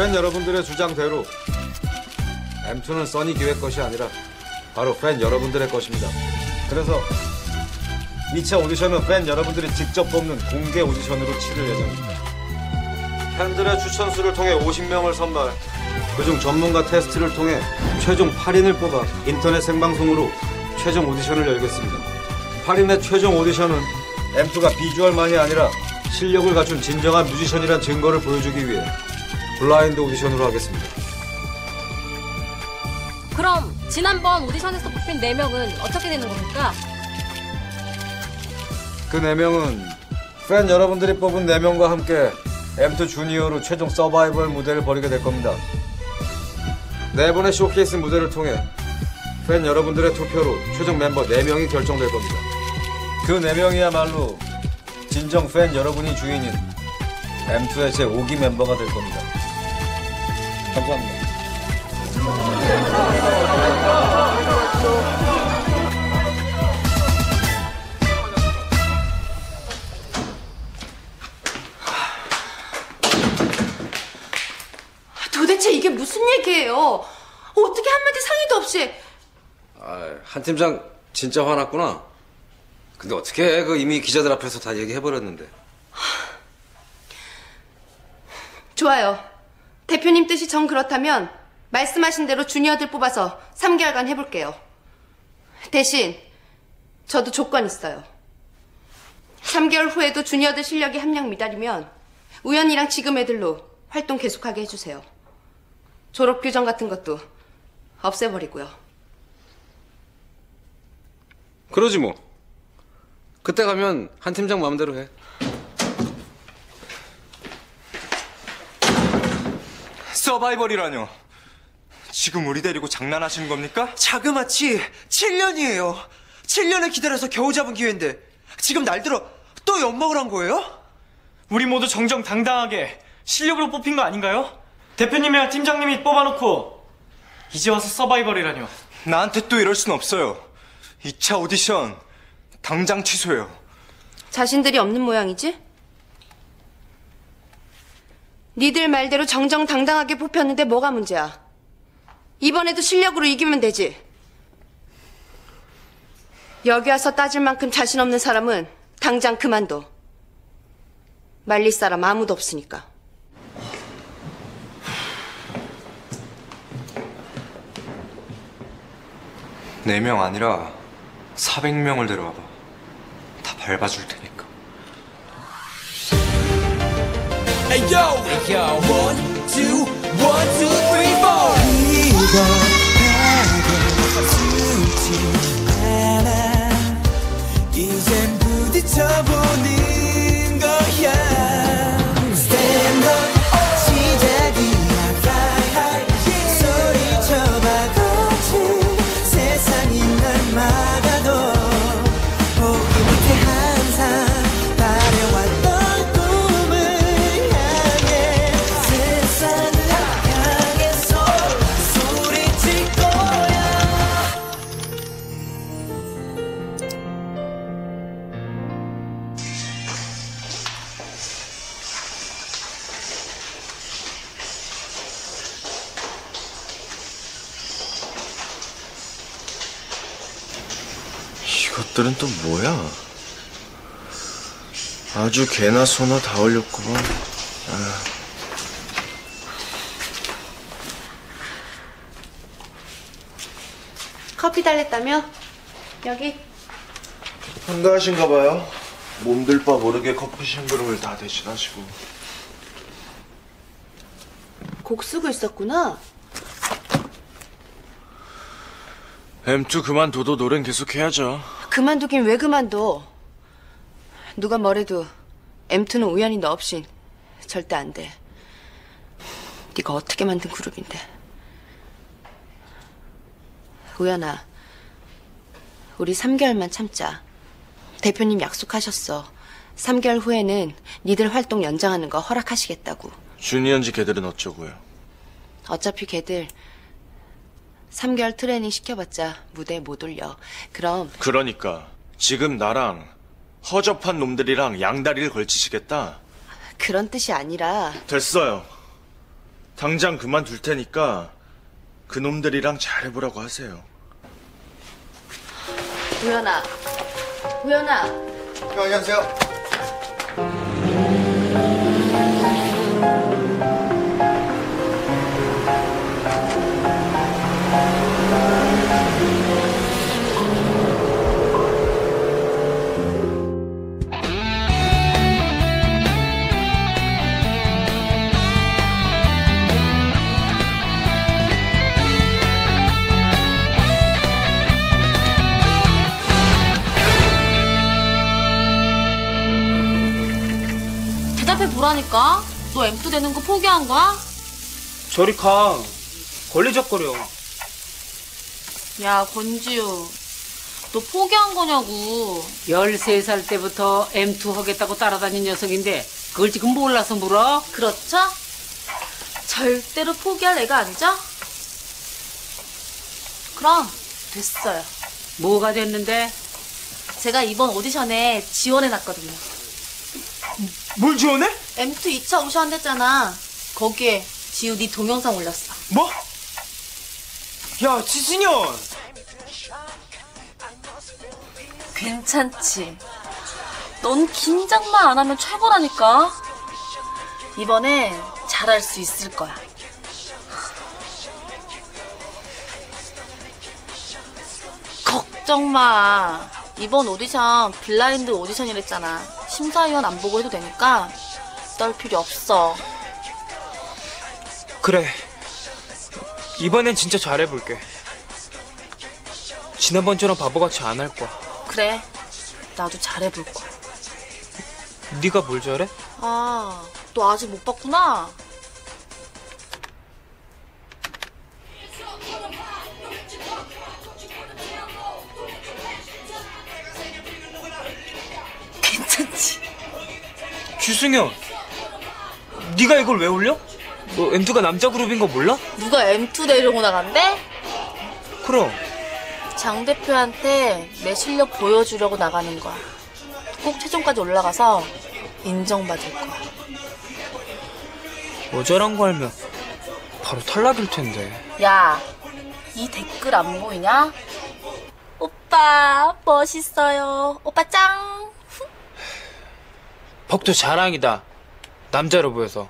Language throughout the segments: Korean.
팬 여러분들의 주장대로 M2는 써니 기획 것이 아니라 바로 팬 여러분들의 것입니다. 그래서 2차 오디션은 팬 여러분들이 직접 뽑는 공개 오디션으로 치를 예정입니다. 팬들의 추천수를 통해 50명을 선발, 그중 전문가 테스트를 통해 최종 8인을 뽑아 인터넷 생방송으로 최종 오디션을 열겠습니다. 8인의 최종 오디션은 M2가 비주얼만이 아니라 실력을 갖춘 진정한 뮤지션이란 증거를 보여주기 위해 블라인드 오디션으로 하겠습니다. 그럼 지난번 오디션에서 뽑힌 4명은 어떻게 되는 겁니까? 그 4명은 팬 여러분들이 뽑은 4명과 함께 M2 주니어로 최종 서바이벌 무대를 벌이게 될 겁니다. 4번의 쇼케이스 무대를 통해 팬 여러분들의 투표로 최종 멤버 4명이 결정될 겁니다. 그 4명이야말로 진정 팬 여러분이 주인인 M2의 제5기 멤버가 될 겁니다. 감사합니다. 도대체 이게 무슨 얘기예요? 어떻게 한마디 상의도 없이. 한 팀장 진짜 화났구나. 근데 어떻게 해? 이미 기자들 앞에서 다 얘기해버렸는데. 좋아요. 대표님 뜻이 정 그렇다면 말씀하신 대로 주니어들 뽑아서 3개월간 해볼게요. 대신 저도 조건 있어요. 3개월 후에도 주니어들 실력이 함량 미달이면 우연이랑 지금 애들로 활동 계속하게 해주세요. 졸업 규정 같은 것도 없애버리고요. 그러지 뭐. 그때 가면 한 팀장 마음대로 해. 서바이벌이라뇨. 지금 우리 데리고 장난하시는 겁니까? 자그마치 7년이에요. 7년을 기다려서 겨우 잡은 기회인데 지금 날들어 또 엿먹을 한 거예요? 우리 모두 정정당당하게 실력으로 뽑힌 거 아닌가요? 대표님이랑 팀장님이 뽑아놓고 이제 와서 서바이벌이라뇨. 나한테 또 이럴 순 없어요. 2차 오디션 당장 취소해요. 자신들이 없는 모양이지? 니들 말대로 정정당당하게 뽑혔는데 뭐가 문제야? 이번에도 실력으로 이기면 되지. 여기 와서 따질 만큼 자신 없는 사람은 당장 그만둬. 말릴 사람 아무도 없으니까. 네 명 아니라 400명을 데려와봐. 다 밟아줄 테니까. Hey yo, hey yo, 1, 2, 1, 2, 3, 4. 이거 않아. 이젠 부딪혀보는 거야. Stand up, 시작이야. Fly high, 소리쳐봐 거친 세상이 날 막아도 포기 못해 항상 바래왔던 꿈을 향해 세상을 향해서 소리칠 거야. 이것들은 또 뭐야? 아주 개나 소나 다 올렸구만. 커피 달랬다며? 여기. 한가하신가 봐요. 몸둘 바 모르게 커피 심부름을 다 대신하시고. 곡 쓰고 있었구나. M2 그만둬도 노래는 계속 해야죠. 그만두긴 왜 그만둬. 누가 뭐래도 M2는 우연히 너 없인 절대 안 돼. 네가 어떻게 만든 그룹인데. 우연아, 우리 3개월만 참자. 대표님 약속하셨어. 3개월 후에는 니들 활동 연장하는 거 허락하시겠다고. 주니언지 걔들은 어쩌고요? 어차피 걔들 3개월 트레이닝 시켜봤자 무대에 못 올려. 그러니까 지금 나랑 허접한 놈들이랑 양다리를 걸치시겠다? 그런 뜻이 아니라. 됐어요. 당장 그만둘 테니까 그놈들이랑 잘해보라고 하세요. 우연아. 우연아. 안녕하세요. 대답해 보라니까. 너 M2 되는 거 포기한 거야? 저리 가. 걸리적거려. 야, 권지우. 너 포기한 거냐고. 13살 때부터 M2 하겠다고 따라다닌 녀석인데 그걸 지금 몰라서 물어? 그렇죠? 절대로 포기할 애가 아니죠? 그럼 됐어요. 뭐가 됐는데? 제가 이번 오디션에 지원해놨거든요. 뭘 지원해? M2 2차 오디션 됐잖아. 거기에 지우 네 동영상 올렸어. 뭐? 야, 지승현! 괜찮지? 넌 긴장만 안 하면 최고라니까. 이번에 잘할 수 있을 거야. 걱정 마. 이번 오디션 블라인드 오디션이랬잖아. 심사위원 안 보고 해도 되니까 떨 필요 없어. 그래. 이번엔 진짜 잘해볼게. 지난번처럼 바보같이 안 할 거야. 그래. 나도 잘해볼 거야. 네가 뭘 잘해? 아, 너 아직 못 봤구나. 괜찮지? 주승현, 네가 이걸 왜 올려? 너 M2가 남자 그룹인 거 몰라? 누가 M2 데리고 나간대? 그럼. 장 대표한테 내 실력 보여주려고 나가는 거야. 꼭 최종까지 올라가서 인정받을 거야. 모자란 거 알면 바로 탈락일 텐데. 야, 이 댓글 안 보이냐? 오빠 멋있어요. 오빠 짱. 벅도 자랑이다. 남자로 보여서.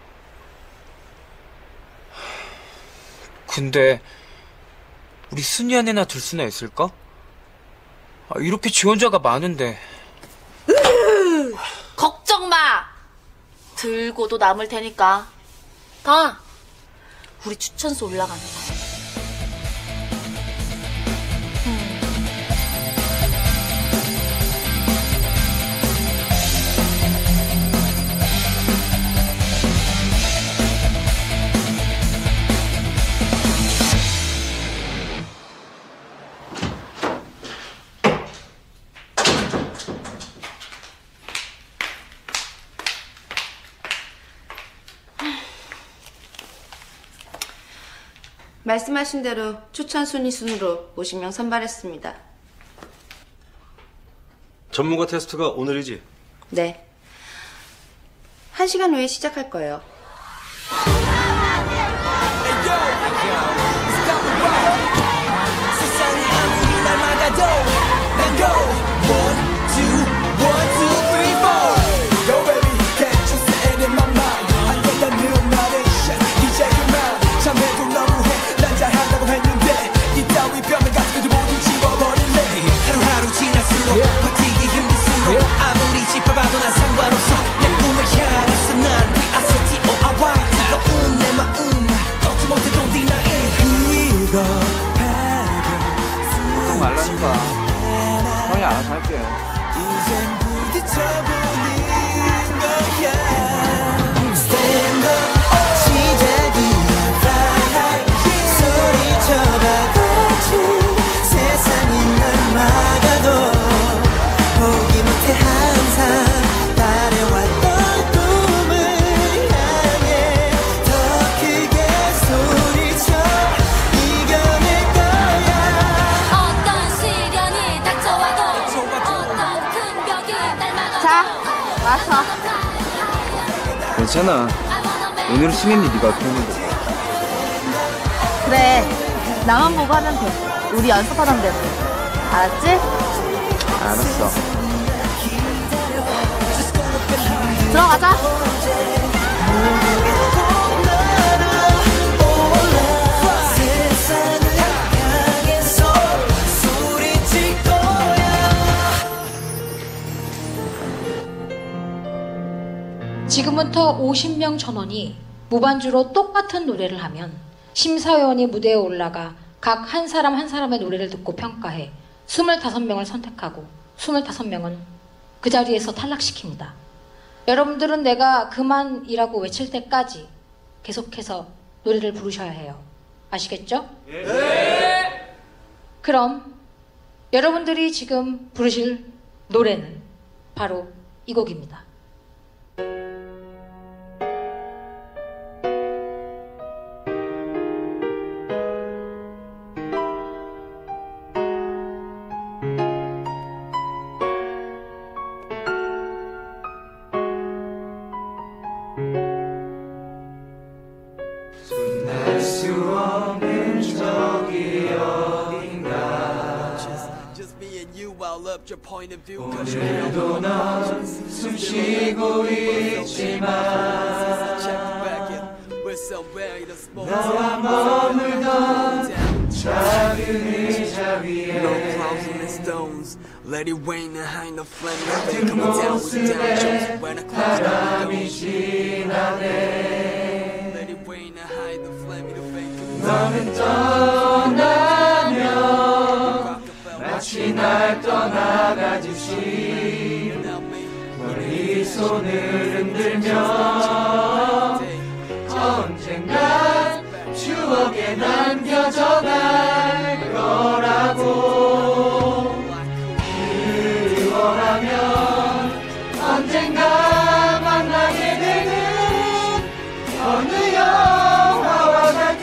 근데 우리 순위 안에나 들 수나 있을까? 이렇게 지원자가 많은데. 걱정 마. 들고도 남을 테니까. 다 우리 추천수 올라가는 거야. 말씀하신 대로 추천 순위 순으로 50명 선발했습니다. 전문가 테스트가 오늘이지? 네. 1시간 후에 시작할 거예요. 세상이 아무리 날 막아도 난 go 1, 2, 1, 2, 3, 4 Yo baby can't you say it in my mind 안 된다는 말은 이제 그만 잠에도 너무해 난 잘한다고 했는데 이 따위 뼈면 가슴도 모두 집어버릴래 하루하루 지날수록 버티기 힘들수록 아무리 짚어봐도 난 상관없어 내 꿈을 향해서 난 We are so T.O.R.Y 뜨거운 내 마음 꺾지 못해 don't deny it 이거 걱정 말라니까. 형이 알아서 할게. 이젠 부딪혀보는 거야 Stand up 시작이야 Fly high 소리쳐봐 같이 세상이 날 막아도 포기 못해 항상 달려왔던 꿈을 향해 더 크게 소리쳐 이겨낼 거야 어떤 시련이 닥쳐와도 어떤 큰 벽이 날 막아도 자, 와서. 괜찮아. 오늘은 심했니 네가 보는 거. 그래, 나만 보고 하면 돼. 우리 연습하던 대로. 알았지? 알았어. 들어가자. 지금부터 50명 전원이 무반주로 똑같은 노래를 하면 심사위원이 무대에 올라가 각 한 사람 한 사람의 노래를 듣고 평가해 25명을 선택하고 25명은 그 자리에서 탈락시킵니다. 여러분들은 내가 그만이라고 외칠 때까지 계속해서 노래를 부르셔야 해요. 아시겠죠? 네! 그럼 여러분들이 지금 부르실 노래는 바로 이 곡입니다. 오늘도 넌 숨쉬고 있지만 너와 머물던 작은 의자 위에 같은 모습에 바람이 지나네. 너는 떠나면 마치 날 떠나가듯이 머리손을 흔들며 언젠간 추억에 남겨져 갈 거라고. 그리워하면 언젠가 만나게 되는 어느 영화와 같은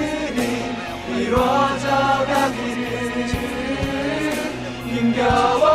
일들이 이루어져 가기를 힘겨워